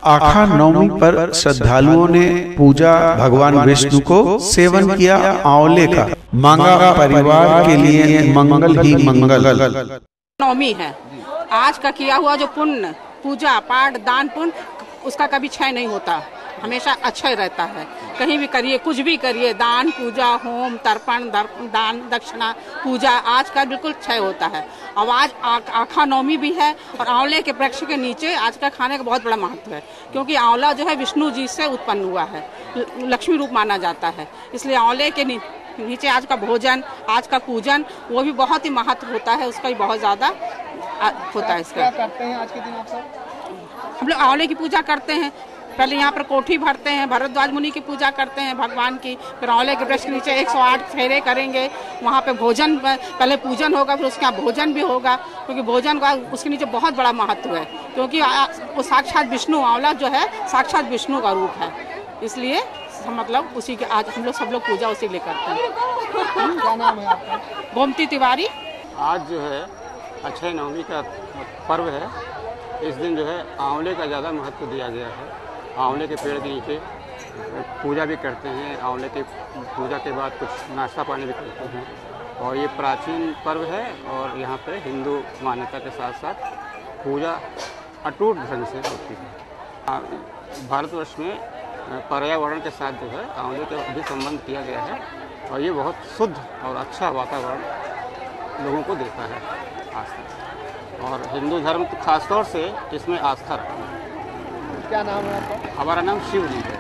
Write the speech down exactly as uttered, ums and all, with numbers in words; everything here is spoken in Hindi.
आखा नवमी पर श्रद्धालुओं ने पूजा भगवान विष्णु को सेवन किया आंवले का, मांगा परिवार के लिए मंगल ही मंगल। नवमी है, आज का किया हुआ जो पुण्य, पूजा पाठ दान पुण्य, उसका कभी क्षय नहीं होता, हमेशा अच्छा ही रहता है। कहीं भी करिए, कुछ भी करिए, दान पूजा होम तर्पण दान दक्षिणा पूजा, आज का बिल्कुल क्षय होता है। अब आज आखा नवमी भी है और आंवले के वृक्ष के नीचे आज का खाने का बहुत बड़ा महत्व है, क्योंकि आंवला जो है विष्णु जी से उत्पन्न हुआ है, लक्ष्मी रूप माना जाता है। इसलिए आंवले के नीचे आज का भोजन, आज का पूजन, वो भी बहुत ही महत्व होता है, उसका भी बहुत ज्यादा होता है। इसका क्या करते हैं आज के दिन आप सब? हम लोग आंवले की पूजा करते हैं। पहले यहाँ पर कोठी भरते हैं, भरद्वाज मुनि की पूजा करते हैं भगवान की, फिर आंवले के वृक्ष के नीचे एक सौ आठ फेरे करेंगे। वहाँ पे भोजन, पहले पूजन होगा, फिर उसके यहाँ भोजन भी होगा, क्योंकि भोजन का उसके नीचे बहुत बड़ा महत्व है, क्योंकि वो साक्षात विष्णु, आंवला जो है साक्षात विष्णु का रूप है। इसलिए मतलब उसी के आज हम लोग सब लोग पूजा उसी लिए करते हैं। क्या नाम है आपका? गोमती तिवारी। आज जो है अक्षय नवमी का पर्व है। इस दिन जो है आंवले का ज़्यादा महत्व दिया गया है। आंवले के पेड़ के नीचे पूजा भी करते हैं, आंवले के पूजा के बाद कुछ नाश्ता पानी भी करते हैं, और ये प्राचीन पर्व है। और यहाँ पे हिंदू मान्यता के साथ साथ पूजा अटूट ढंग से होती है। भारतवर्ष में पर्यावरण के साथ जो है आंवले का भी संबंध किया गया है, और ये बहुत शुद्ध और अच्छा वातावरण लोगों को देता है आज तक। और हिंदू धर्म तो खासतौर से इसमें आस्था रखता है। क्या नाम है आपका? हमारा नाम शिव जी है।